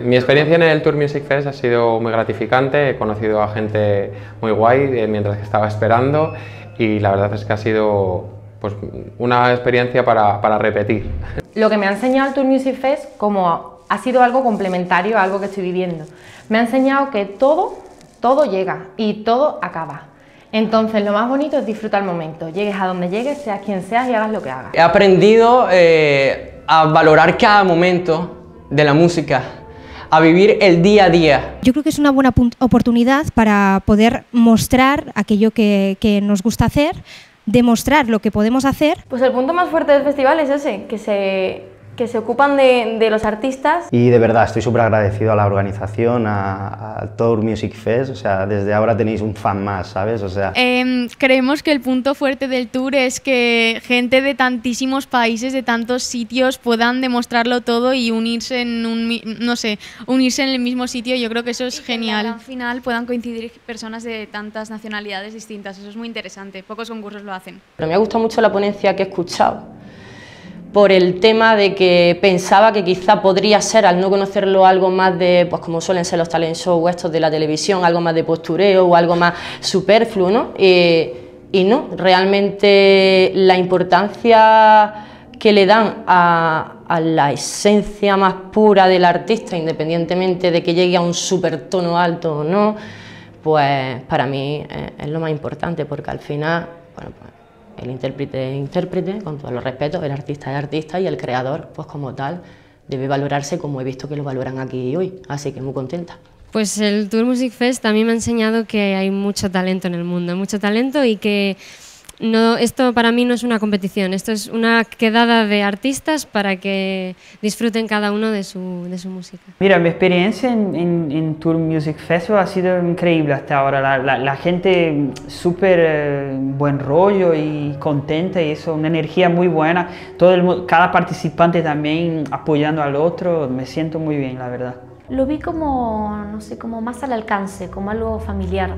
Mi experiencia en el Tour Music Fest ha sido muy gratificante, he conocido a gente muy guay mientras que estaba esperando y la verdad es que ha sido pues, una experiencia para repetir. Lo que me ha enseñado el Tour Music Fest ha sido algo complementario a algo que estoy viviendo. Me ha enseñado que todo llega y todo acaba. Entonces lo más bonito es disfrutar el momento, llegues a donde llegues, seas quien seas y hagas lo que hagas. He aprendido a valorar cada momento de la música, a vivir el día a día. Yo creo que es una buena oportunidad para poder mostrar aquello que nos gusta hacer, demostrar lo que podemos hacer. Pues el punto más fuerte del festival es ese, que se ocupan de los artistas. Y de verdad estoy súper agradecido a la organización, a Tour Music Fest, o sea, desde ahora tenéis un fan más, ¿sabes? O sea... Creemos que el punto fuerte del tour es que gente de tantísimos países, de tantos sitios, puedan demostrarlo todo y unirse en unirse en el mismo sitio. Yo creo que eso es genial. Al final puedan coincidir personas de tantas nacionalidades distintas, eso es muy interesante, pocos concursos lo hacen. Pero me ha gustado mucho la ponencia que he escuchado, por el tema de que pensaba que quizá podría ser, al no conocerlo, algo más de, pues como suelen ser los talent shows estos de la televisión, algo más de postureo o algo más superfluo, ¿no? Y no, realmente la importancia que le dan a la esencia más pura del artista, independientemente de que llegue a un supertono alto o no, pues para mí es lo más importante, porque al final, bueno, pues, el intérprete es intérprete, con todos los respetos, el artista es artista y el creador, pues como tal, debe valorarse como he visto que lo valoran aquí hoy, así que muy contenta. Pues el Tour Music Fest a mí me ha enseñado que hay mucho talento en el mundo, mucho talento y que esto para mí no es una competición, esto es una quedada de artistas para que disfruten cada uno de su música. Mira, mi experiencia en Tour Music Festival ha sido increíble hasta ahora. La gente súper buen rollo y contenta y eso, una energía muy buena. Cada participante también apoyando al otro, me siento muy bien, la verdad. Lo vi como, no sé, como más al alcance, como algo familiar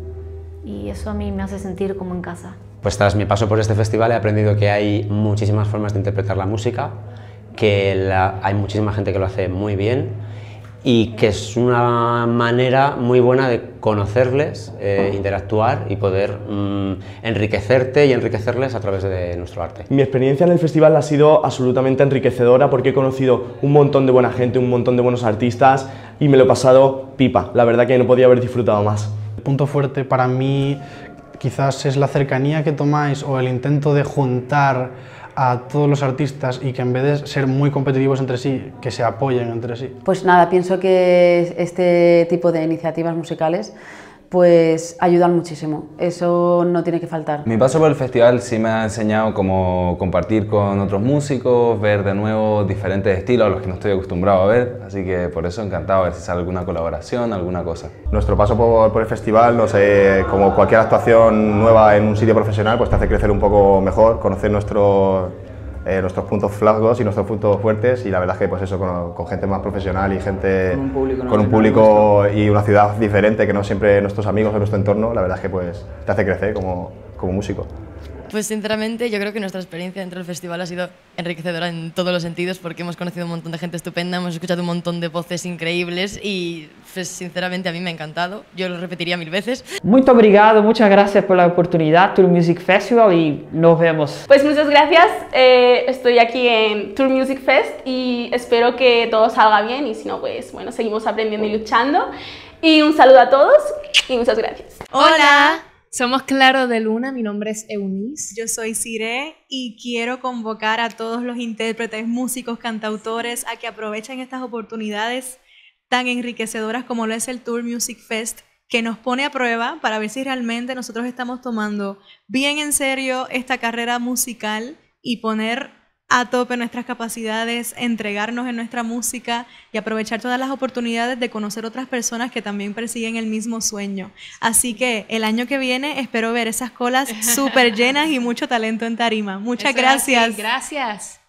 y eso a mí me hace sentir como en casa. Pues tras mi paso por este festival he aprendido que hay muchísimas formas de interpretar la música, que hay muchísima gente que lo hace muy bien y que es una manera muy buena de conocerles, interactuar y poder enriquecerte y enriquecerles a través de nuestro arte. Mi experiencia en el festival ha sido absolutamente enriquecedora porque he conocido un montón de buena gente, un montón de buenos artistas y me lo he pasado pipa. La verdad que no podía haber disfrutado más. El punto fuerte para mí quizás es la cercanía que tomáis o el intento de juntar a todos los artistas y que en vez de ser muy competitivos entre sí, que se apoyen entre sí. Pues nada, pienso que este tipo de iniciativas musicales pues ayudan muchísimo, eso no tiene que faltar. Mi paso por el festival sí me ha enseñado cómo compartir con otros músicos, ver de nuevo diferentes estilos a los que no estoy acostumbrado a ver, así que por eso encantado a ver si sale alguna colaboración, alguna cosa. Nuestro paso por el festival, no sé, como cualquier actuación nueva en un sitio profesional, pues te hace crecer un poco mejor, conocer nuestros puntos flacos y nuestros puntos fuertes y la verdad es que pues eso, con gente más profesional y gente con un público y una ciudad diferente que no siempre nuestros amigos o nuestro entorno, la verdad es que pues te hace crecer como músico. Pues sinceramente yo creo que nuestra experiencia dentro del festival ha sido enriquecedora en todos los sentidos porque hemos conocido un montón de gente estupenda, hemos escuchado un montón de voces increíbles y pues sinceramente a mí me ha encantado, yo lo repetiría 1000 veces. Muito obrigado, muchas gracias por la oportunidad, Tour Music Festival y nos vemos. Pues muchas gracias, estoy aquí en Tour Music Fest y espero que todo salga bien y si no pues bueno, seguimos aprendiendo y luchando y un saludo a todos y muchas gracias. Hola. Somos Claro de Luna, mi nombre es Eunice. Yo soy Cire y quiero convocar a todos los intérpretes, músicos, cantautores a que aprovechen estas oportunidades tan enriquecedoras como lo es el Tour Music Fest, que nos pone a prueba para ver si realmente nosotros estamos tomando bien en serio esta carrera musical y poner a tope nuestras capacidades, entregarnos en nuestra música y aprovechar todas las oportunidades de conocer otras personas que también persiguen el mismo sueño. Así que el año que viene espero ver esas colas súper llenas y mucho talento en tarima. Muchas gracias. Gracias.